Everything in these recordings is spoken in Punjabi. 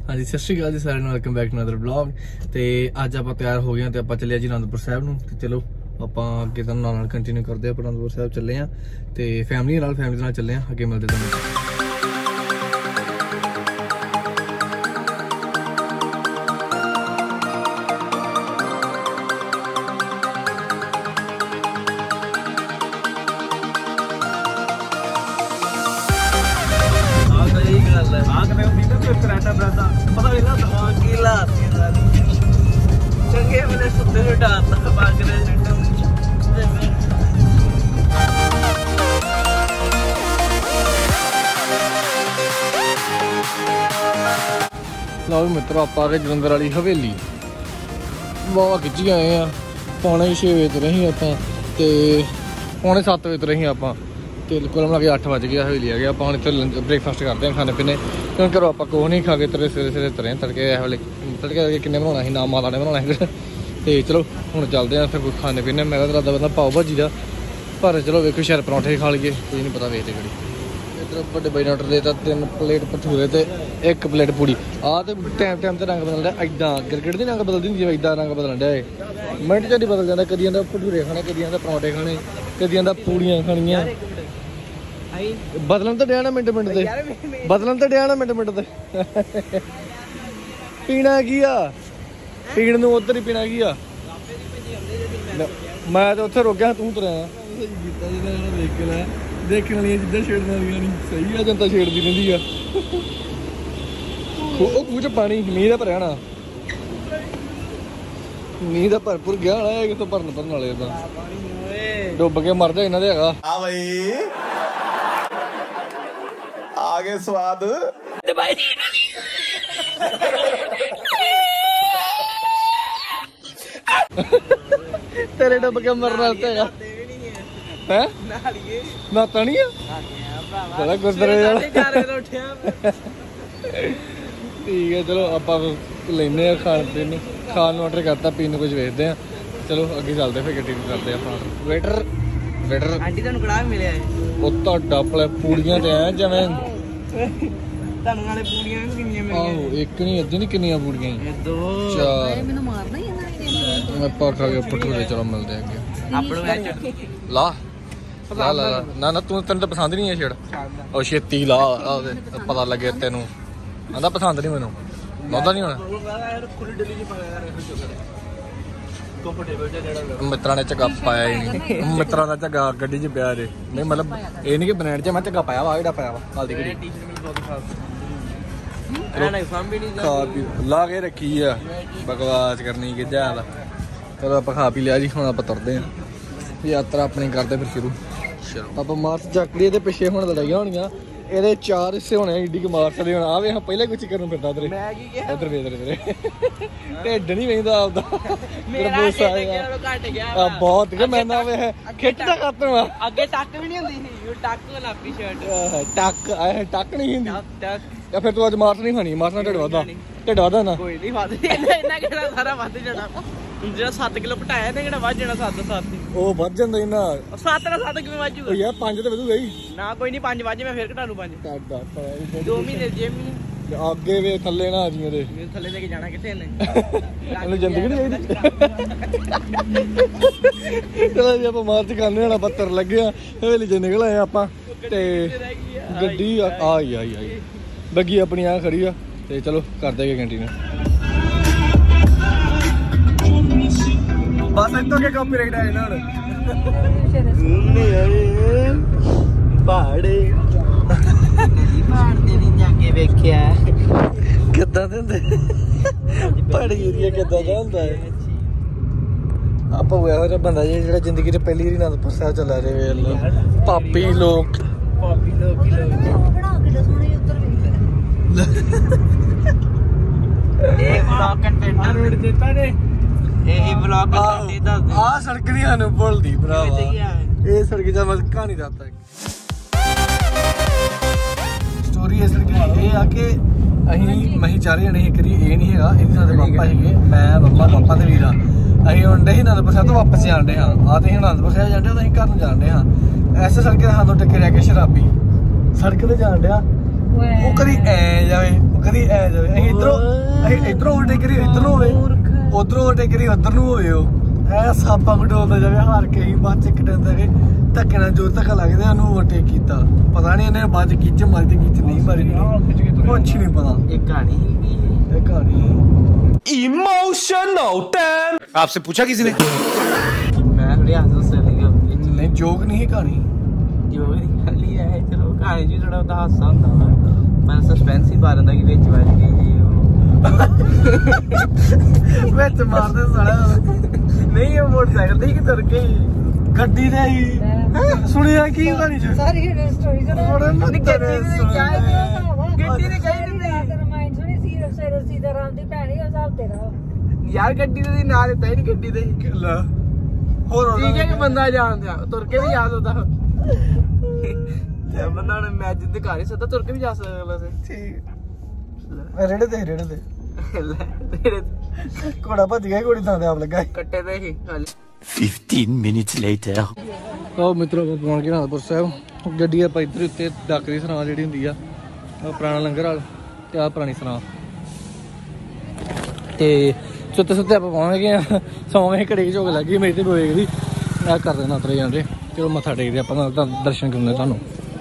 हाँ जी, सत श्री अकाल जी सारे, welcome back to another blog. तो अज आप तैयार हो गए तो आप चले जी आनंदपुर साहब नूं। ते चलो आप अगे नाल कंटिन्यू करते हैं। आनंदपुर साहब चले हैं तो फैमिली नाल चले हैं। अगे मिलते तुहानूं। लो मित्रों, आप आ गए जलंधर वाली हवेली। वाह खिंची आए हैं। 6:45 बजे तो रही आप, 6:45 बजे तो रही आप, कुल मिला के 8 बज गया। हवेली आ गया। आप इतने ब्रेकफास्ट करते हैं, खाने पीने क्योंकि घरों आप कुछ नहीं खा के तरे सवेरे तरे तड़के वाले तड़के किन्ने बनाना ही, ना माता ने बनाना है। तो चलो हुण चलते हैं फिर कुछ खाने पीने। मेरा तो इरादा बंदा पाव भाजी का, पर चलो वेखो शायद परौंठे खा लीए, कोई नहीं पता। वेखते घड़ी इधर बड़े बड़े ऑर्डर देता 3 प्लेट भठूरे तो 1 प्लेट पूड़ी। आ तो टाइम टाइम से रंग बदल रहा। इदा क्रिकेट की रंग बदलती होंगी, इदा रंग बदलन दिया मिनट च नहीं बदल जाता। कदी आंदा भठूरे खाने, कदी आंदा परौंठे खाने, कदी आंदा पूड़ियां खानियां। बदलन तो दिया ना मिनट मिनट से, बदलन तो दिया ना मिनट मिनट से। पीना की आ, पीण नूं उधर ही पीना की आ। मैं तो उत्थे रोकिया, तू तुरया देखने वाली चीज़ा छेड़ने वाली नहीं। सही है, जनता छेड़ती रही है। खूह च पानी मीह का भरया ना, मीह का भरपूर गया होना है। कितों भरन भरन वाले डुब के मर जाए इन्हां दे हैगा। हाँ भाई आगे स्वाद तेरे डुब के मरना हैगा है नाता नहीं है गुरुद्वारे ठीक है। चलो आप लेने खान पीन, खान ऑर्डर करता, पीने कुछ वेचते हैं। चलो अगे चलते फिर गड्डी करते हैं। वेटर वेटर आंटी तुहानूं कड़ाह मिले वो तुहाडा पूड़ियां ते ऐ जिवें तुहानूं नाले पूड़ियां किन्नियां मिलियां। आहो एक नहीं अद्धी नहीं, किन्नियां पूड़ियां 2 4 मैनूं मारना ही इन्हां ने। मैं पाखा के भठूरे। चलो मिलते हैं अगे। अपनों वेच ला ला ला ना ना, तू तेन तो पसंद नहीं है छेड़ और छेती ला पता लगे तेनू आंदा पसंद नहीं। मैनू लादा नहीं होना। मित्रा ने झग्गा पाया ही नहीं, मित्रा का झग्गा गड्डी च पिया जे नहीं, मतलब ये नहीं कि बनैन च मैं झग्गा पाया वा, जेड़ा पाया वा हल्दी घड़ी खा पी ला के रखी है। बकवास करनी कि ज्यादा। चलो आप खा पी लिया जी, हुण आप तुरदे हैं। यात्रा अपनी करते फिर शुरू। आप मार्च चकड़ी के पिछे हुण लड़ाइयां होनियां। ये 4 हिस्से होने एडी की मार्च वाले होना। आवे हाँ पहले कुछ करन फिरदा तेरे इधर वे ढिड नहीं वेंदा आपदा। बहुत के मैं ना वे खिचदा करता वा अगे टक भी नहीं हुंदी, टक गुलाबी शर्ट टक आए टक नहीं हुंदी। या फिर तू आज मार्च नहीं खानी, मार्च ना ढिड वादा ना कोई नहीं वाद इन्ना केड़ा सारा वध जाना। ਜਿਹੜਾ 7 ਕਿਲੋ ਘਟਾਇਆ ਤੇ ਕਿਹੜਾ ਵੱਧ ਜਾਣਾ 7 ਉਹ ਵੱਧ ਜਾਂਦਾ ਇਹਨਾਂ 7 ਨਾਲ 7 ਕਿਵੇਂ ਵੱਧ ਜੂਗਾ ਯਾਰ 5 ਤੇ ਵਧੂਗਾ ਹੀ ਨਾ। ਕੋਈ ਨਹੀਂ 5 ਵੱਧ ਮੈਂ ਫੇਰ ਘਟਾ ਲੂ 5 2 ਮਹੀਨੇ ਜਿਮ ਅੱਗੇ ਵੇ ਥੱਲੇ ਨਾ ਆ ਜੀ ਉਹਦੇ ਥੱਲੇ ਲੈ ਕੇ ਜਾਣਾ ਕਿੱਥੇ ਇਹਨੇ ਉਹਨੂੰ ਜ਼ਿੰਦਗੀ ਨਹੀਂ ਚਾਹੀਦੀ। ਚਲੋ ਜੀ ਆਪਾਂ ਮਾਰਚ ਕਰਨੇ ਵਾਲਾ ਪੱਤਰ ਲੱਗਿਆ ਹਵੇਲੀ ਚ ਨਿਕਲ ਆਏ ਆਪਾਂ ਤੇ ਗੱਡੀ ਆਈ ਬੱਗੀ ਆਪਣੀ ਆ ਖੜੀ ਆ ਤੇ ਚਲੋ ਕਰਦੇ ਗਏ ਕੰਟੀਨਿਊ। बस इतो के कॉपीराइट आए ना घूमने आए पहाड़े पहाड़ दे नहीं जाके वेख्या किद्दां दे हुंदे पहाड़ी एरिया किद्दां दा हुंदा है। आप वो ਇਹੋ ਜਿਹਾ ਬੰਦਾ ਜਿਹੜਾ ਜ਼ਿੰਦਗੀ 'ਚ ਪਹਿਲੀ ਵਾਰੀ ਆਨੰਦਪੁਰ ਸਾਹਿਬ ਚੱਲਾ ਰਹੇ ਪਾਪੀ ਲੋਕ ਹੀ ਲੋਕ ਬਣਾ ਕੇ ਸੋਹਣੇ ਉੱਤਰ ਵੇਖ ਇਹ ਬਲੌਗ ਕੰਟੇਨਰ ਰੋਡ ਦਿੱਤਾ ਨੇ। ਇਹ ਵਲੌਗ ਸਾਡੇ ਦੱਸਦੇ ਆ ਸੜਕ ਨਹੀਂ ਸਾਨੂੰ ਭੁੱਲਦੀ ਭਰਾਵਾ। ਇਹ ਸੜਕ ਦਾ ਮੈਂ ਕਹਾਣੀ ਦੱਸਦਾ। ਸਟੋਰੀ ਇਸ ਸੜਕ ਦੀ ਇਹ ਆ ਕਿ ਅਸੀਂ 4 ਜਣੇ ਇੱਕ ਵਾਰੀ ਇਹ ਨਹੀਂ ਹੈਗਾ, ਇਹਦੇ ਨਾਲ ਪਾਪਾ ਸੀਗੇ, ਮੈਂ ਮੰਮਾ ਪਾਪਾ ਤੇ ਵੀਰਾ। ਅਸੀਂ ਹੁਣ ਡੇ ਆਨੰਦਪੁਰ ਸਾਹਿਬ ਤੋਂ ਵਾਪਸ ਜਾਣ ਡੇ ਹਾਂ। ਆ ਤੇ ਆਨੰਦਪੁਰ ਸਾਹਿਬ ਜਾਂਦੇ ਅਸੀਂ ਘਰ ਨੂੰ ਜਾਣ ਡੇ ਹਾਂ। ਐਸੇ ਸੜਕ ਤੇ ਸਾਨੂੰ ਟੱਕਰਿਆ ਕਿ ਸ਼ਰਾਬੀ ਸੜਕ ਤੇ ਜਾਣ ਡਿਆ ਉਹ ਕਦੀ ਐ ਜਾਵੇ कभी ऐ जावे इधरों ओवरटेक करी इधर होवे उधरों ओवरटेक करी उधर ਨੂੰ ਹੋਵੇ ਉਹ ਐ ਸਾਪਾ ਘਟੋਲਦਾ ਜਾਵੇ ਹਾਰ ਕੇ ਹੀ ਬਾਅਦ ਚ ਕਿਟਦਾ ਕਿ ਧੱਕੇ ਨਾਲ ਜੋ ਧੱਕਾ ਲੱਗਦਾ ਉਹਨੂੰ ਓਵਰਟੇਕ ਕੀਤਾ ਪਤਾ ਨਹੀਂ ਇਹਨੇ ਬਾਅਦ ਚ ਖਿੱਚ ਮਾਰੀ ਤੇ ਖਿੱਚ ਨਹੀਂ ਮਾਰੀ ਕੁਛ ਨਹੀਂ ਪਤਾ ਇਹ ਕਹਾਣੀ इमोशनल डैम आपसे पूछा किसी ने मैं नहीं जोक नहीं है कहानी जोक नहीं खाली है चलो कहानी जी थोड़ा उदा हासा ਹੁੰਦਾ ਵਾ मैं सस्पेंस ही पा रहा कि ਵਿੱਚ ਵੱਜ ਗਈ ਜੀ ਉਹ ਵਿੱਚ ਮਾਰਦੇ ਸਾਲਾ ਨਹੀਂ ਉਹ ਮੋਟਰਸਾਈਕਲ ਤੇ ਕਿ ਤੁਰ ਕੇ ਗੱਡੀ ਤੇ ਹੀ ਸੁਣਿਆ ਕੀ ਕਹਾਣੀ ਚ ਸਾਰੀ ਸਟੋਰੀ ਸੁਣਾ ਗੱਡੀ ਤੇ यार गड्डी दे ना देता ही नहीं गड्डी दे और ठीक है कि बंदा जान दिया तुर के भी याद होता जब बंदा ने मैच जिद्द कर ही सकता तुर के भी जा सकता वैसे ठीक रेड़े दे घोड़ा भज गया घोड़ी थां ते आप लगा कट्टे ते ही 15 minutes later ओ मित्रों को पहुंच गए नाथपुर साहब गड्डी आप इधर उत्ते डाकरी सरां जेहड़ी हुंदी आ पुराना लंगर वाल ते आ पुरानी सरां ते सुत्ते सुत्ते आप पहुंच गए सौवें घड़ी झोक लग गई मेरी तो वेग दी आ कर देना उतरे जाते चलो मत्था टेकदे आप दर्शन करने थानू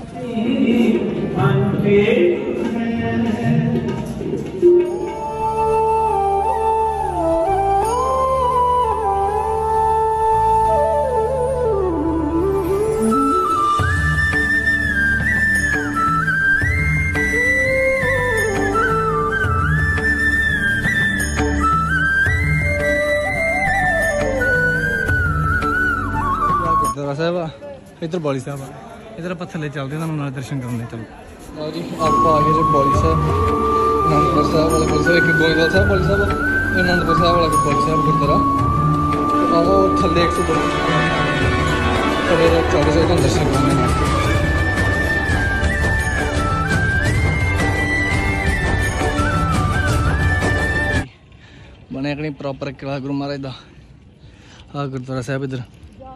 साहब इधर बौली साहब इधर आप थले चलते हैं दर्शन करने चलो जी आप आ गए बौली साहब आनंदपुर साहब वाला बौली साहब एक गोविंदवाल साहब बौली साहब आनंदपुर साहब वाला बौली साहब गुरुद्वारा आओ थले 100 चलते चलते दर्शन करने बने कहीं प्रॉपर किला गुरु महाराज का आ गुरुद्वारा साहब इधर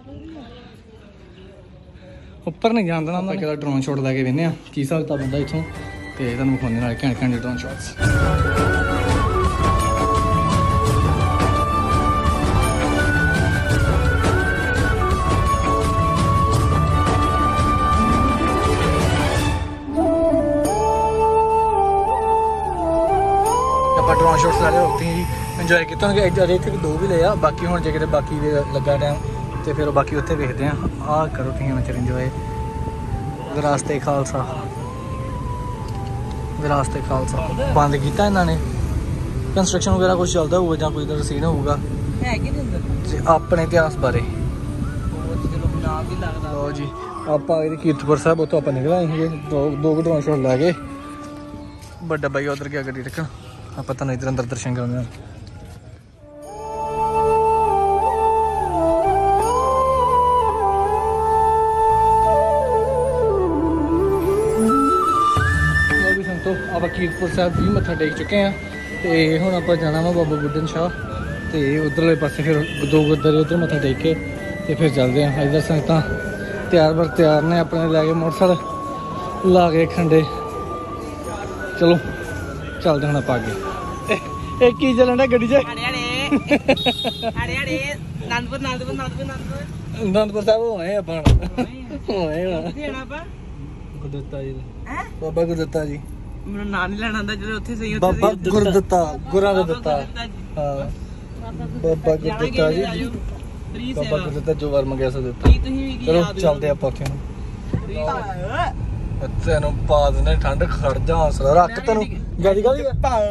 ਉੱਪਰ नहीं जान देना मैं कहता ड्रोन शॉट लैके वेने की हिसाब किताब बनता इतों तो तुम विखाने घैंट घैंट ड्रोन शॉट्स आप ड्रोन शॉट्स ला रहे होते हैं जी इंजॉय किया अजे इतने 2 भी लिया बाकी हूँ जे बाकी लगा टाइम तो फिर बाकी उत्थे देखते हैं आ करो तुम नचर इंजॉय विरासते खालसा बंद किया इन्होंने कंस्ट्रक्शन वगैरह कुछ चलता होगा या कोई सीन होगा अपने इतिहास बारे लो जी आप कीरतपुर साहब उतो आप निकल आए दो ड्रोन शॉट लै गए बड़ा भाई उधर गया गड्डी रखन आप तुम इधर अंदर दर्शन करने आप कीरतपुर साहब भी मत्था टेक चुके हैं तो हूँ आप जाना वा बाबा बुड्ढन शाह तो उधरले पासे फिर 2 गुरुद्वारे उधर मत्था टेक के तो फिर चलते हैं इधर संगत तैयार बर तैयार ने अपने लैके मोटरसाइकिल ला के खंडे चलो चलते हैं आप आगे एक की चलन गड्डी च आनंदपुर साहब होए गुरदत्ता जी बाबा गुरदत्ता जी मेरा नाम नहीं लेना आंदा जो उत्थे सही बाबा गुरदत्ता गुरा दत्ता हां बाबा गुरदत्ता जी बाबा गुरदत्ता जो वर मंगया सो देता चलो चलते आप उत्थे अच्छा नु पाद ने ठंड खड़ जा हौसला रख तनु गाड़ी गाड़ी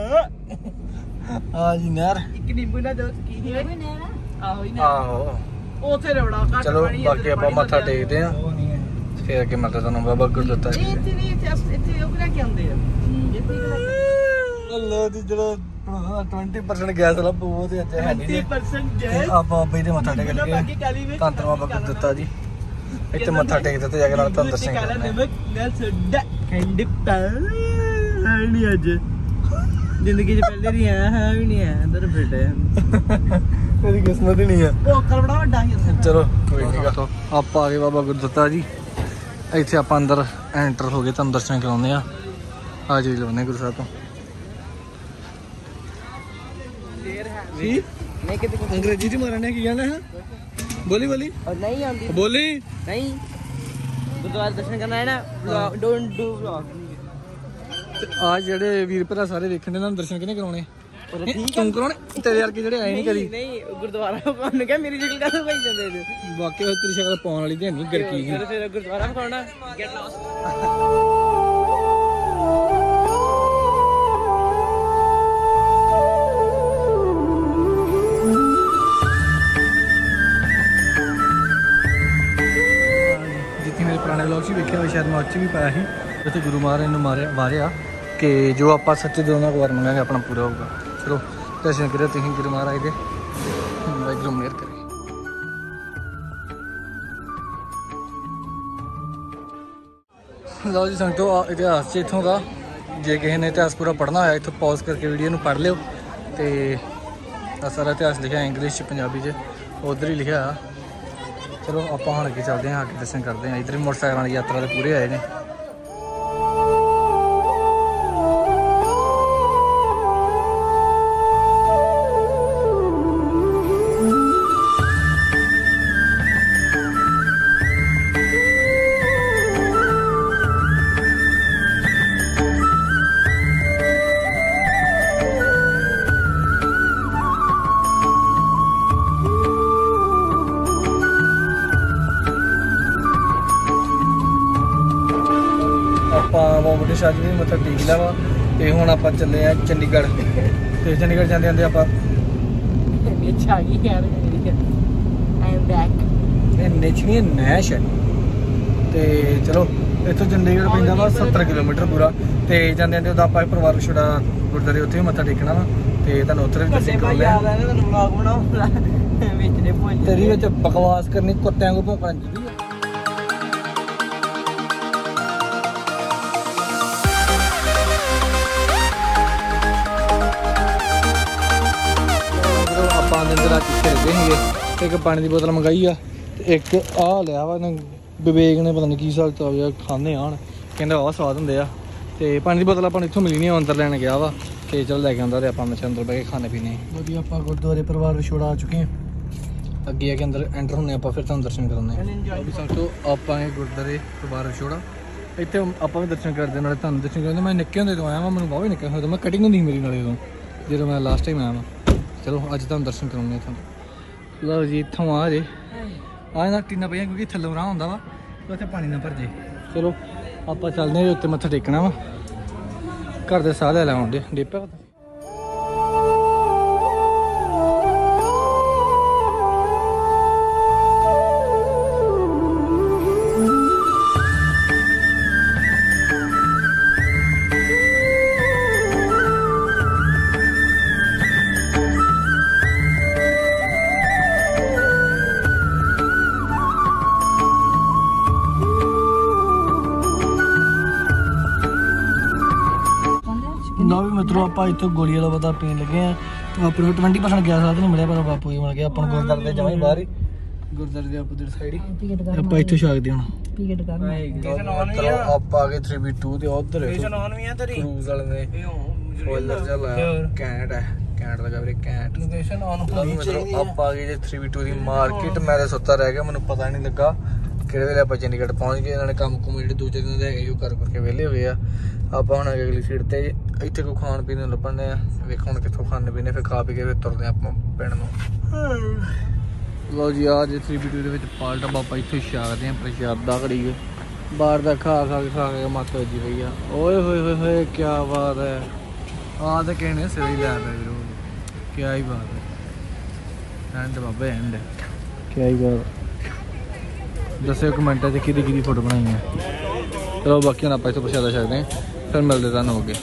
हां जी नहर एक नींबू ना दो की नींबू नहर आहो ही नहर आहो ओथे रवड़ा घट चलो बाकी आप मत्था टेकते हैं फिर अगे मैं तुहानू बाबा गुरदत्ता जी इत्थे लोग ना के आंदे लो जी जरा 20% गैस वाला बहुत अच्छा है 20% गैस आप बाबा जी मत्था टेक लगे तंत्र बाबा गुरदत्ता जी इत्थे मत्था टेकते ते जाके नाल तुहानू दर्शन करने नमक ना सोडा खंड पानी अज जिंदगी च पहले नहीं आया है भी नहीं है अंदर बैठे मेरी किस्मत ही नहीं है ओ कर बड़ा बड़ा ही चलो कोई नहीं तो आप आ गए बाबा गुरदत्ता जी इत्थे आप अंदर एंटर हो गए तुहानू दर्शन कराउने आ जी लवने गुरु साहब तो ਕੀ ਨਹੀਂ ਕਿਤੇ ਅੰਗਰੇਜ਼ੀ ਚ ਮਾਰਨ ਨੇ ਕੀ ਕਹਿੰਦਾ ਹੈ ਬੋਲੀ ਬੋਲੀ ਨਹੀਂ ਆਉਂਦੀ ਬੋਲੀ ਨਹੀਂ ਗੁਰਦੁਆਰਾ ਦਰਸ਼ਨ ਕਰਨਾ ਹੈ ਨਾ ਡੋਂਟ ਡੂ ਵਲੌਗ ਆ ਜਿਹੜੇ ਵੀਰ ਭਰਾ ਸਾਰੇ ਵੇਖਣ ਦੇ ਨਾਲ ਦਰਸ਼ਨ ਕਿਹਨੇ ਕਰਾਉਣੇ ਤੂੰ ਕਰਾਉਣੇ ਤੇਰੇ ਵਰਗੇ ਜਿਹੜੇ ਆਏ ਨਹੀਂ ਕਦੀ ਨਹੀਂ ਗੁਰਦੁਆਰਾ ਉਹਨੇ ਕਿਹਾ ਮੇਰੀ ਸ਼ਕਲ ਕਾਹਤੋਂ ਪਾਈ ਜਾਂਦੇ ਨੇ ਬਾਕੀ ਤੇਰੀ ਸ਼ਕਲ ਪਾਉਣ ਵਾਲੀ ਤੇ ਨਹੀਂ ਗਰਕੀ ਫਿਰ ਗੁਰਦੁਆਰਾ ਵਿਖਾਉਣਾ ਗੈਟ ਲਾਸਟ ਮੇਰੇ ਪੁਰਾਣੇ ਵਲੌਗ 'ਚ ਵੀ ਵੇਖਿਆ ਹੋਇਆ ਸ਼ਾਇਦ ਮੈਂ ਉੱਚ ਵੀ ਪਾਇਆ ਸੀ ਉੱਥੇ ਗੁਰੂ ਮਹਾਰਾਜ ਨੂੰ ਵਾਰਿਆ ਕਿ ਜੋ ਆਪਾਂ ਸੱਚੇ ਦਿਲੋਂ ਨਾਲ ਵਾਰ ਮੰਗਾਂਗੇ ਆਪਣਾ ਪੂਰਾ ਹੋਊਗਾ। ਚਲੋ ਦਰਸ਼ਨ ਕਰਿਓ ਤੁਸੀਂ ਗੁਰੂ ਮਹਾਰਾਜ ਦੇ ਵਾਹਿਗੁਰੂ ਮਿਹਰ ਕਰੇ। ਲਓ ਜੀ ਸੰਗਤੋ ਇਤਿਹਾਸ 'ਚ ਇੱਥੋਂ ਦਾ ਜੇ ਕਿਸੇ ਨੇ ਇਤਿਹਾਸ ਪੂਰਾ ਪੜ੍ਹਨਾ ਹੋਇਆ ਇੱਥੋਂ ਪੌਜ਼ ਕਰਕੇ ਵੀਡੀਓ ਨੂੰ ਪੜ੍ਹ ਲਿਓ ਤੇ ਆ ਸਾਰਾ ਇਤਿਹਾਸ ਲਿਖਿਆ ਇੰਗਲਿਸ਼ 'ਚ ਪੰਜਾਬੀ 'ਚ ਉੱਧਰ ਹੀ ਲਿਖਿਆ ਆ। ਚਲੋ ਆਪਾਂ ਹੁਣ ਅੱਗੇ ਚੱਲਦੇ ਹਾਂ ਅੱਗੇ ਦਰਸ਼ਨ ਕਰਦੇ ਹਾਂ। ਇੱਧਰ ਵੀ ਮੋਟਰਸਾਈਕਲਾਂ ਦੀ ਯਾਤਰਾ ਦੇ ਪੂਰੇ ਆਏ ਨੇ। ਆਪਾਂ ਬਾਬਾ ਸ਼ਾਹ ਜੀ ਵੀ ਮੱਥਾ ਟੇਕ ਲਿਆ ਵਾ ਤੇ ਹੁਣ ਆਪਾਂ ਚੱਲੇ ਆ ਚੰਡੀਗੜ੍ਹ ਤੇ ਚੰਡੀਗੜ੍ਹ ਜਾਂਦੇ ਜਾਂਦੇ ਆਪਾਂ ਨਿਚ ਆ ਗਈ ਯਾਰ ਆਈ ਐਮ ਬੈਕ ਇਹ ਨਿਚਨੀ ਨੈਸ਼ ਹੈ ਤੇ ਚਲੋ ਇੱਥੋਂ ਚੰਡੀਗੜ੍ਹ ਪੈਂਦਾ ਵਾ 70 ਕਿਲੋਮੀਟਰ ਪੂਰਾ ਤੇ ਜਾਂਦੇ ਜਾਂਦੇ ਉਦੋਂ ਆਪਾਂ ਪਰਿਵਾਰ ਵਿਛੋੜਾ ਗੁਰਦੁਆਰੇ ਉੱਥੇ ਵੀ ਮੱਥਾ ਟੇਕਣਾ ਵਾ ਤੇ ਤੁਹਾਨੂੰ ਉੱਥੇ ਵੀ ਦਰਸ਼ਨ ਕਰ ਲਿਆ। ਤੁਹਾਨੂੰ ਵਲੌਗ ਬਣਾਉਣਾ ਵਿੱਚ ਨੇ ਭੁੱਲ ਤੇਰੀ ਵਿੱਚ ਬਕਵਾਸ ਕਰਨੀ ਕੁੱਤਿਆਂ ਕੋ ਭੌਂਕਣਾ ਚਾਹੀਦੀ ਆ। ਆਪਾਂ ਦੇ ਅੰਦਰ ਆ ਕੇ ਖੇਡਦੇ ਸੀਗੇ ਇੱਕ ਪਾਣੀ ਦੀ ਬੋਤਲ ਮੰਗਾਈ ਆ ਤੇ ਇੱਕ ਆਹ ਲਿਆ ਵਾ ਵਿਵੇਕ ਨੇ ਪਤਾ ਨਹੀਂ ਕੀ ਹਿਸਾਬ ਕਿਤਾਬ ਜਿਹਾ ਖਾਂਦੇ ਆਣ ਕਹਿੰਦਾ ਆਹ ਸਵਾਦ ਹੁੰਦੇ ਆ ਤੇ ਪਾਣੀ ਦੀ ਬੋਤਲ ਆਪਾਂ ਨੂੰ ਇੱਥੋਂ ਮਿਲੀ ਨਹੀਂ ਅੰਦਰ ਲੈਣ ਗਿਆ ਵਾ ਤੇ ਚਲ ਲੈ ਕੇ ਆਉਂਦਾ ਤੇ ਆਪਾਂ ਮੈਂ ਅੰਦਰ ਬਹਿ ਕੇ ਖਾਣੇ ਪੀਣੇ ਵਧੀਆ। ਆਪਾਂ ਗੁਰਦੁਆਰੇ ਪਰਿਵਾਰ ਵਿਛੋੜਾ ਆ ਚੁੱਕੇ ਹਾਂ ਅੱਗੇ ਆ ਕੇ ਅੰਦਰ ਐਂਟਰ ਹੁੰਦੇ ਆਪਾਂ ਫਿਰ ਤੁਹਾਨੂੰ ਦਰਸ਼ਨ ਕਰਾਉਂਦੇ ਹਾਂ। ਸਭ ਤੋਂ ਆਪਾਂ ਇਹ ਗੁਰਦੁਆਰੇ ਪਰਿਵਾਰ ਵਿਛੋੜਾ ਇੱਥੇ ਆਪਾਂ ਵੀ ਦਰਸ਼ਨ ਕਰਦੇ ਨਾਲੇ ਤੁਹਾਨੂੰ ਦਰਸ਼ਨ ਕਰਦੇ। ਮੈਂ ਨਿੱਕੇ ਹੁੰਦੇ ਤੋਂ ਆਇਆ ਵਾਂ ਮੈਨੂੰ ਬਹੁਤ ਨਿੱਕੇ ਹੁੰਦੇ ਮੈਂ ਕਟਿੰਗ ਹੁੰਦੀ ਮੇਰੀ ਨਾਲੇ ਉਦੋਂ ਜਦੋਂ ਮੈਂ ਲਾਸਟ ਟਾਈਮ ਆਇਆ ਵਾਂ। ਚਲੋ ਅੱਜ ਤੁਹਾਨੂੰ ਦਰਸ਼ਨ ਕਰਾਉਂਦੇ ਤੁਹਾਨੂੰ। ਲਓ ਜੀ ਇੱਥੋਂ ਆ ਜੇ ਆਹ ਨਾ ਟੀਨਾ ਪਈਆਂ ਕਿਉਂਕਿ ਥੱਲੋਂ ਰਾਹ ਹੁੰਦਾ ਵਾ ਉੱਥੇ ਪਾਣੀ ਨਾ ਭਰ ਜੇ। ਚਲੋ ਆਪਾਂ ਚੱਲਦੇ ਹਾਂ ਉੱਤੇ ਮੱਥਾ ਟੇਕਣਾ ਵਾ ਘਰ ਦੇ ਸਾਹ ਲੈ ਲਾਉਂਦੇ ਡੇਪਾ ਨਾ ਵੀ ਮਿੱਤਰੋ ਆਪਾਂ ਇੱਥੋਂ ਗੋਲੀ ਵਾਲਾ ਪਤਾ ਪੀਣ ਲੱਗੇ ਆ ਆਪਾਂ ਨੂੰ 20% ਗਿਆ ਸਾਥ ਨਹੀਂ ਮਿਲਿਆ ਪਰ ਬਾਪੂ ਜੀ ਮਿਲ ਗਿਆ ਆਪਾਂ ਨੂੰ ਗੁਰਦੁਆਰੇ ਦੇ ਜਮਾਂ ਹੀ ਬਾਹਰ ਹੀ ਗੁਰਦੁਆਰੇ ਦੇ ਆਪੋਜ਼ਿਟ ਸਾਈਡ ਹੀ ਆਪਾਂ ਇੱਥੋਂ ਛਕਦੇ ਹੁਣ ਟਿਕਟ ਕਰ ਆਪਾਂ ਆ ਗਏ 3B2 ਤੇ ਉਧਰ ਕਰੂਜ਼ ਵਾਲੇ ਨੇ ਸਪੋਇਲਰ ਚੱਲ ਕੈਂਟ ਹੈ ਕੈਂਟ ਲਗਾ ਵੀਰੇ ਕੈਂਟ ਮਿੱਤਰੋ ਆਪਾਂ ਆ ਗਏ ਜੇ 3B2 ਦੀ ਮਾਰਕੀਟ ਮੈਂ ਤਾਂ ਸੁੱਤਾ ਰਹਿ ਗਿਆ ਮੈਨੂੰ ਪਤਾ ਨਹੀਂ ਲੱਗਾ ਕਿਹੜੇ ਵੇਲੇ ਆਪਾਂ ਚੰਡੀਗੜ੍ਹ ਪਹੁੰਚ ਗਏ। ਇਹਨਾਂ ਨੇ ਕੰਮ ਕੁਮ ਜਿਹੜੇ ਦੂਜੇ ਦਿਨ ਦੇ ਹੈਗੇ ਉਹ ਕਰ ਕਰਕੇ ਵਿਹਲੇ ਹੋਏ ਆ। ਆਪਾਂ ਹੁਣ ਅਗਲੀ ਸੀਟ ਤੇ ਇੱਥੇ ਕੋਈ ਖਾਣ ਪੀਣ ਨੂੰ ਲੱਭਣੇ ਆ ਵੇਖੋ ਹੁਣ ਕਿੱਥੋਂ ਖਾਣੇ ਪੀਣੇ ਫਿਰ ਖਾ ਪੀ ਕੇ ਫਿਰ ਤੁਰਦੇ ਆਪਾਂ ਪਿੰਡ ਨੂੰ। ਲਓ ਜੀ ਆ ਜੇ 3B2 ਦੇ ਵਿੱਚ ਪਾਲਟਾ ਬਾਪਾ ਇੱਥੇ ਛਕਦੇ ਆ ਪ੍ਰਸ਼ਾਦਾ ਘੜੀ ਬਾਹਰ ਦਾ ਖਾ ਕੇ ਮੱਤ ਵੱਜੀ ਪਈ ਆ। ਓਏ ਹੋਏ ਹੋਏ ਹੋਏ ਕੀ ਬਾਤ ਹੈ ਆਹ ਤਾਂ ਕਿਸੇ ਨੇ ਸਿਰ ਹੀ ਲਿਆ ਪਿਆ ਵੀਰੋ ਕਿਆ ਹੀ ਬਾਤ ਹੈ ਐਂਡ ਬਾਬਾ ਐਂਡ ਕਿਆ ਹੀ ਬਾਤ ਦੱਸਿਓ ਕਮੈਂਟਾਂ 'ਚ ਕਿਹਦੀ ਫੋਟੋ ਬਣਾਈ ਹੈ। ਚਲੋ ਬਾਕੀ ਹੁਣ ਆਪਾਂ ਇੱਥੋਂ ਪ੍ਰਸ਼ਾਦਾ ਛਕਦੇ ਹਾਂ ਫਿਰ ਮਿਲਦੇ ਤੁਹਾਨੂੰ ਅੱਗੇ।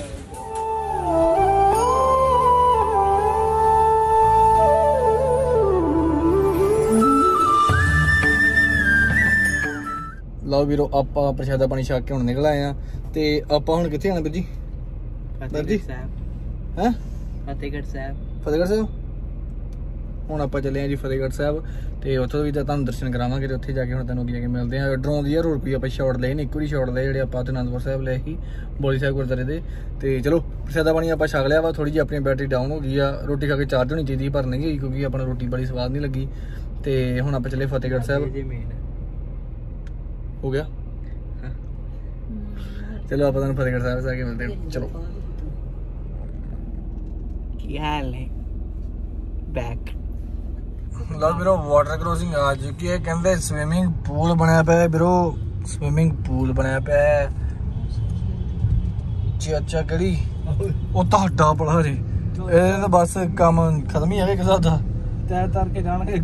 ਲਓ ਵੀਰੋ ਆਪਾਂ ਪ੍ਰਸ਼ਾਦਾ ਪਾਣੀ ਛਕ ਕੇ ਹੁਣ ਨਿਕਲ ਆਏ ਆ ਤੇ ਆਪਾਂ ਹੁਣ ਕਿੱਥੇ ਆਣਾ ਵੀਰ ਜੀ? ਫਤਿਹਗੜ੍ਹ ਸਾਹਿਬ ਹੈਂ ਫਤਿਹਗੜ੍ਹ ਸਾਹਿਬ ਫਤਿਹਗੜ੍ਹ ਸਾਹਿਬ ਹੁਣ ਆਪਾਂ ਚੱਲੇ ਆ ਜੀ ਫਤਿਹਗੜ੍ਹ ਸਾਹਿਬ ਤੇ ਉੱਥੋਂ ਵੀ ਤਾਂ ਤੁਹਾਨੂੰ ਦਰਸ਼ਨ ਕਰਾਵਾਂਗੇ ਤੇ ਉੱਥੇ ਜਾ ਕੇ ਹੁਣ ਤੁਹਾਨੂੰ ਅੱਗੇ ਮਿਲਦੇ ਆ। ਡਰੋਨ ਦੀ ਹੋਰ ਕੋਈ ਆਪਾਂ ਸ਼ਾਟ ਲਏ ਨੇ, ਇੱਕੋ ਹੀ ਸ਼ਾਟ ਲਏ ਜਿਹੜੇ ਆਪਾਂ ਅਨੰਦਪੁਰ ਸਾਹਿਬ ਲਏ ਸੀ ਬੋਲੀ ਸਾਹਿਬ ਗੁਰਦੁਆਰੇ ਦੇ। ਤੇ ਚਲੋ ਪ੍ਰਸ਼ਾਦਾ ਪਾਣੀ ਆਪਾਂ ਛਕ ਲਿਆ ਵਾ, ਥੋੜੀ ਜਿਹੀ ਆਪਣੀ ਬੈਟਰੀ ਡਾਊਨ ਹੋ ਗਈ ਆ, ਰੋਟੀ ਖਾ ਕੇ ਚਾਰਜ ਹੋਣੀ ਚਾਹੀਦੀ ਪਰ ਨਹੀਂ ਹੋਈ ਕਿਉਂਕਿ ਆਪਣਾ ਰੋਟੀ ਬੜੀ ਸਵਾਦ ਨਹੀਂ ਲੱਗੀ। ਤੇ ਹੁਣ ਆਪਾਂ ਚੱਲੇ ਫਤਿਹਗੜ੍ਹ ਸਾਹਿਬ ਹੋ ਗਿਆ। ਚਲੋ ਆਪਾਂ ਤੁਹਾਨੂੰ ਫਤਿਹਗੜ੍ਹ ਸਾਹਿਬ ਜਾ ਕੇ ਮਿਲਦੇ ਹਾਂ। ਚਲੋ ਕੀ ਹਾਲ ਹੈ ਬੈਕ ਲਓ ਵੀਰੋ ਵਾਟਰ ਕ੍ਰੋਸਿੰਗ ਆ ਚੁੱਕੀ ਹੈ। ਕਹਿੰਦੇ ਸਵਿਮਿੰਗ ਪੂਲ ਬਣਿਆ ਪਿਆ ਵੀਰੋ, ਸਵਿਮਿੰਗ ਪੂਲ ਬਣਿਆ ਪਿਆ। ਚਾਚਾ ਕਿਹੜੀ ਉਹ ਤੁਹਾਡਾ ਬੜਾ ਰੇ, ਇਹ ਤਾਂ ਬਸ ਕੰਮ ਖਤਮ ਹੀ ਹੈਗਾ ਇੱਕ ਹਿਸਾਬ ਦਾ। ਤੈਰ ਤਰ ਕੇ ਜਾਣਗੇ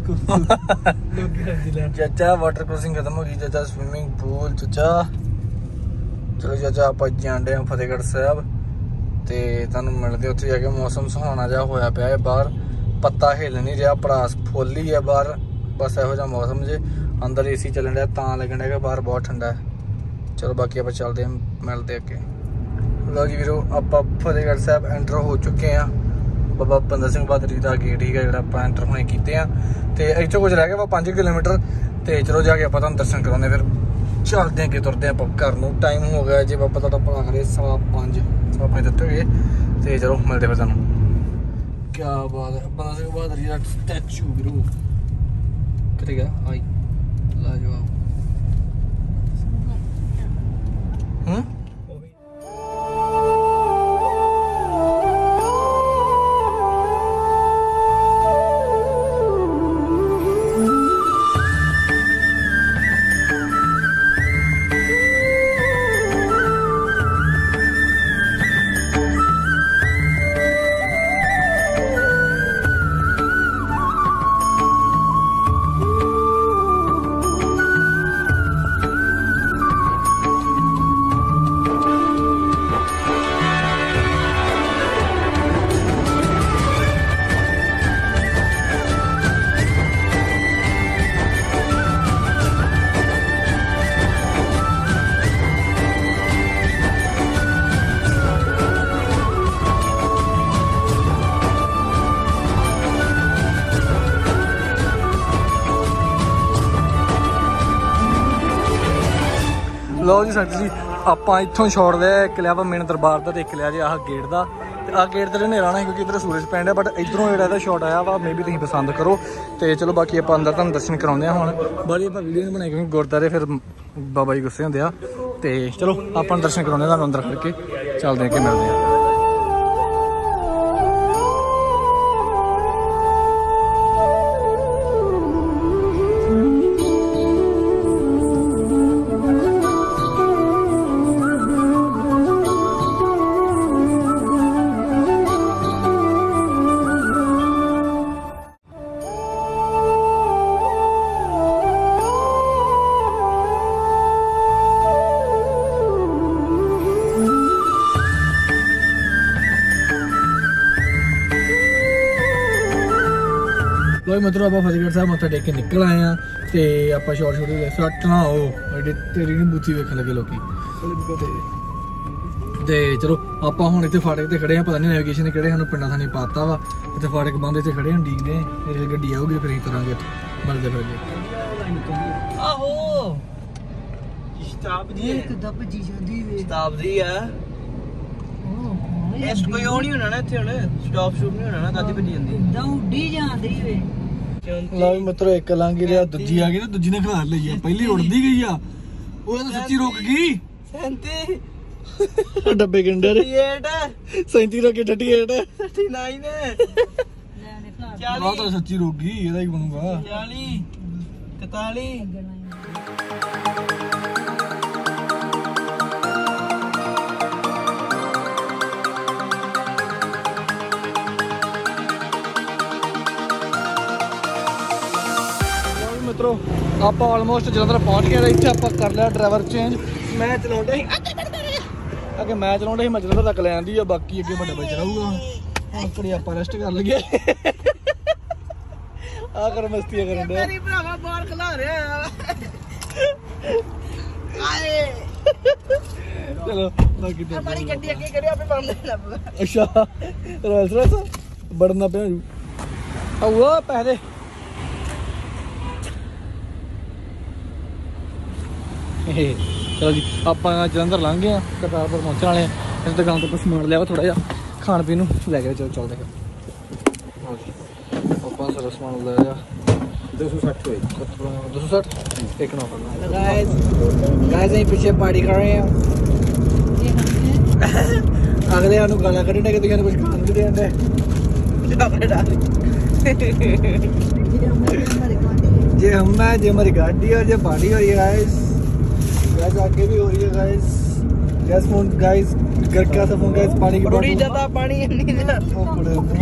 ਚਾਚਾ ਵਾਟਰ ਕ੍ਰੋਸਿੰਗ ਖਤਮ ਹੋ ਗਈ ਚਾਚਾ, ਸਵਿਮਿੰਗ ਪੂਲ ਚਾਚਾ। ਚਲੋ ਚਾਚਾ ਆਪਾਂ ਜਾਂਦੇ ਹਾਂ ਫਤਿਹਗੜ੍ਹ ਸਾਹਿਬ ਤੇ ਤੁਹਾਨੂੰ ਮਿਲਦੇ ਉੱਥੇ ਜਾ ਕੇ। ਮੌਸਮ ਸੁਹਾਣਾ ਜਿਹਾ ਹੋਇਆ ਪਿਆ ਹੈ ਬਾਹਰ, ਪੱਤਾ ਹਿੱਲ ਨਹੀਂ ਰਿਹਾ, ਪੜਾਸ ਫੁੱਲ ਹੀ ਹੈ ਬਾਹਰ। ਬਸ ਇਹੋ ਜਿਹਾ ਮੌਸਮ ਜੇ, ਅੰਦਰ ਏਸੀ ਚੱਲਣ ਡਿਆ ਤਾਂ ਲੱਗਣ ਡਿਆ ਕਿ ਬਾਹਰ ਬਹੁਤ ਠੰਡਾ ਹੈ। ਚਲੋ ਬਾਕੀ ਆਪਾਂ ਚੱਲਦੇ ਹਾਂ, ਮਿਲਦੇ ਅੱਗੇ। ਲਓ ਜੀ ਵੀਰੋ ਆਪਾਂ ਫਤਿਹਗੜ੍ਹ ਸਾਹਿਬ ਐਂਟਰ ਹੋ ਚੁੱਕੇ ਹਾਂ। ਬਾਬਾ ਬੰਦਾ ਸਿੰਘ ਬਹਾਦਰ ਦਾ ਗੇਟ ਹੀਗਾ ਜਿਹੜਾ ਆਪਾਂ ਐਂਟਰ ਹੋਣੇ ਕੀਤੇ ਆ। ਤੇ ਇੱਥੋਂ ਕੁਝ ਰਹਿ ਗਿਆ ਵਾ 5 ਕਿਲੋਮੀਟਰ। ਤੇ ਚਲੋ ਜਾ ਕੇ ਆਪਾਂ ਤੁਹਾਨੂੰ ਦਰਸ਼ਨ ਕਰਾਉਂਦੇ, ਫਿਰ ਚੱਲਦੇ ਅੱਗੇ ਤੁਰਦੇ ਆਪਾਂ ਘਰ ਨੂੰ। ਟਾਈਮ ਹੋ ਗਿਆ ਜੇ ਬਾਬਾ ਤੁਹਾਡਾ ਭਰਾ ਕਰੇ 5:15 ਆਪਾਂ ਦਿੱਤੇ ਗਏ। ਤੇ ਚਲੋ ਮਿਲਦੇ ਫਿਰ ਤੁਹਾਨੂੰ। ਕਿਆ ਬਾਤ ਹੈ, ਬੰਦਾ ਸਿੰਘ ਬਹਾਦਰ ਜੀ ਦਾ ਸਟੈਚੂ ਵੀਰੋ ਕਿੱਥੇ ਗਿਆ? ਆਈ ਲਾਜਵਾਬ। ਲਓ ਜੀ ਸੱਚ ਜੀ ਆਪਾਂ ਇੱਥੋਂ ਛੋੜ ਲਿਆ ਇੱਕ ਲਿਆ ਵਾ ਮੇਨ ਦਰਬਾਰ ਦਾ ਤੇ ਇੱਕ ਲਿਆ ਜੀ ਆਹ ਗੇਟ ਦਾ। ਤੇ ਆਹ ਗੇਟ ਤੇ ਹਨੇਰਾ ਨਾ ਕਿਉਂਕਿ ਇੱਧਰ ਸੂਰਜ ਪੈਣ ਡਿਆ, ਬਟ ਇੱਧਰੋਂ ਜਿਹੜਾ ਇਹਦਾ ਸ਼ਾਟ ਆਇਆ ਵਾ ਮੇਬੀ ਤੁਸੀਂ ਪਸੰਦ ਕਰੋ। ਤੇ ਚਲੋ ਬਾਕੀ ਆਪਾਂ ਅੰਦਰ ਤੁਹਾਨੂੰ ਦਰਸ਼ਨ ਕਰਾਉਂਦੇ ਆ। ਹੁਣ ਬਾਲੀ ਆਪਾਂ ਵੀਡੀਓ ਨਹੀਂ ਬਣਾਈ ਕਿਉਂਕਿ ਗੁਰਦੁਆਰੇ ਫਿਰ ਬਾਬਾ ਜੀ ਗੁੱਸੇ ਹੁੰਦੇ ਆ। ਤੇ ਚਲੋ ਆਪਾਂ ਦਰਸ਼ਨ ਕਰਾਉਂਦੇ ਤੁਹਾਨੂੰ ਅੰਦਰ ਕਰਕੇ, ਚੱਲਦੇ ਅੱਗੇ ਮਿਲਦੇ ਆ। ਲੋ ਮਤਲਬ ਆਪਾਂ ਫਤਿਹਗੜ੍ਹ ਸਾਹਿਬ ਮੱਥਾ ਟੇਕ ਕੇ ਨਿਕਲ ਆਏ ਆ। ਤੇ ਆਪਾਂ ਸ਼ਾਰਟ ਸੱਟ ਨਾ ਉਹ ਐਡੇ ਤੇਰੀ ਨਹੀਂ ਬੂਥੀ ਵੇਖਣ ਲੱਗੇ ਲੋਕੀ। ਤੇ ਚਲੋ ਆਪਾਂ ਹੁਣ ਇੱਥੇ ਫਾਟਕ ਤੇ ਖੜੇ ਆ, ਪਤਾ ਨਹੀਂ ਨੈਵੀਗੇਸ਼ਨ ਨੇ ਕਿਹੜੇ ਸਾਨੂੰ ਪਿੰਡਾਂ ਥਾਣੀ ਪਾਤਾ ਵਾ। ਇੱਥੇ ਫਾਟਕ ਬੰਦ ਇੱਥੇ ਖੜੇ ਹਾਂ ਡੀਕਦੇ, ਫਿਰ ਗੱਡੀ ਆਊਗੀ ਫਿਰ ਅਸੀਂ ਤੁਰਾਂਗੇ ਇੱਥੇ ਮਿਲਦੇ ਫਿਰ ਅੱਗੇ। ਆਹੋ ਸ਼ਤਾਬਦੀ ਇੱਕ ਦੱਬਜੀ ਜਾਂਦੀ ਵੇ, ਸ਼ਤਾਬਦੀ ਆ। ਇਸ ਕੋਈ ਉਹ ਨਹੀਂ ਹੋਣਾ ਨਾ ਇੱਥੇ, ਹੁਣ ਸਟਾਪ ਸ਼ੂਟ ਨਹੀਂ ਹੋਣਾ ਨਾ, ਕਾਦੀ ਭੱਜੀ ਜਾਂਦੀ ਇਦਾਂ ਉੱਡੀ ਜਾਂਦੀ ਵੇ। ਲਓ ਮਿੱਤਰੋ ਇੱਕ ਲੰਘੀ ਲਿਆ, ਦੂਜੀ ਆ ਗਈ ਤੇ ਦੂਜੀ ਨੇ ਖਿਲਾਰ ਲਈ ਆ। ਪਹਿਲੀ ਉੜਦੀ ਗਈ ਆ, ਉਹ ਤਾਂ ਸੱਚੀ ਰੁਕ ਗਈ। 37 ਡੱਬੇ ਕਿੰਡਰ 37 ਰੋਕੇ 38 39 ਆਹ ਤਾਂ ਸੱਚੀ ਰੁਕ ਗਈ, ਇਹਦਾ ਹੀ ਬਣੂਗਾ 40 41। ਮਿੱਤਰੋ ਆਪਾਂ ਆਲਮੋਸਟ ਜਲੰਧਰ ਪਹੁੰਚ ਗਏ। ਇੱਥੇ ਆਪਾਂ ਕਰ ਲਿਆ ਡਰਾਈਵਰ ਚੇਂਜ। ਮੈਂ ਚਲਾਉਂਦਾ ਸੀ ਅੱਗੇ, ਮੈਂ ਚਲਾਉਂਦਾ ਸੀ, ਮੈਂ ਜਲੰਧਰ ਤੱਕ ਲੈ ਆਂਦੀ ਆ, ਬਾਕੀ ਅੱਗੇ ਵੱਡਾ ਬਾਈ ਚਲਾਊਗਾ। ਹੁਣ ਘੜੀ ਆਪਾਂ ਰੈਸਟ ਕਰ ਲਈਏ। ਆ ਕਰ ਮਸਤੀਆਂ ਕਰਨ ਦੇ ਮੇਰੀ ਭਰਾਵਾ ਬਾਹਰ ਖਲਾ ਰਿਹਾ ਆਏ। ਚਲੋ ਬਾਕੀ ਤੇ ਬੜੀ ਗੱਡੀ ਅੱਗੇ ਕਰਿਆ ਆਪੇ ਬੰਦ ਲੱਭਦਾ। ਅੱਛਾ ਰੋਲਸ ਰੋਲਸ ਬੜਨਾ ਪਿਆ ਜੂ वो पैसे चलो जी आप जलंधर लंघ गए करतारपुर पहुंचने वाले इस दुकान तो कुछ समान लिया थोड़ा जहा खाण पीन लैके चलो चलते हैं आप सारा समान ले लिया 260 260 एक नौ गाइस यहीं पीछे पार्टी कर रहे हैं अगले सानू गाला कढ़ने के दिखाने कुछ खान भी देंगे जे हम है जे हमारी गाड़ी और जे पार्टी हो रही है गाइस आगे भी हो रही है गाइस गैस फोन गाइस घर का सब फोन गाइस पानी की बॉटल जाता पानी नहीं जाता